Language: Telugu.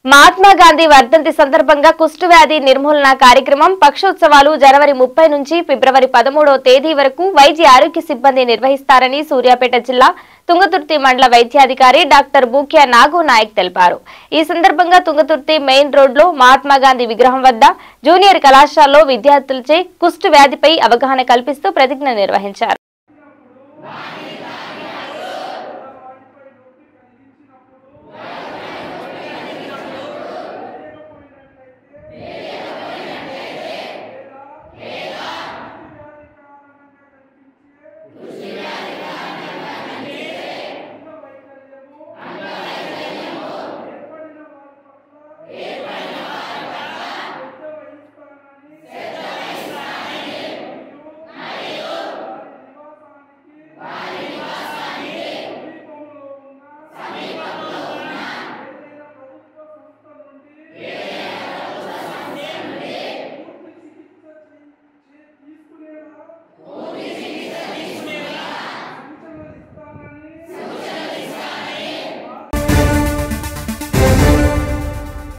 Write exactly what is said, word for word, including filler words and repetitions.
మహాత్మా గాంధీ వర్ధంతి సందర్భంగా కుష్టు వ్యాధి నిర్మూలన కార్యక్రమం పక్షోత్సవాలు జనవరి ముప్పై నుంచి ఫిబ్రవరి పదమూడవ తేదీ వరకు వైద్య ఆరోగ్య సిబ్బంది నిర్వహిస్తారని సూర్యాపేట జిల్లా తుంగతుర్తి మండల వైద్యాధికారి డాక్టర్ బూక్యా నాగు నాయక్ తెలిపారు। ఈ సందర్భంగా తుంగతుర్తి మెయిన్ రోడ్లో మహాత్మా గాంధీ విగ్రహం వద్ద జూనియర్ కళాశాలలో విద్యార్థులచే కుష్టు వ్యాధిపై అవగాహన కల్పిస్తూ ప్రతిజ్ఞ నిర్వహించారు।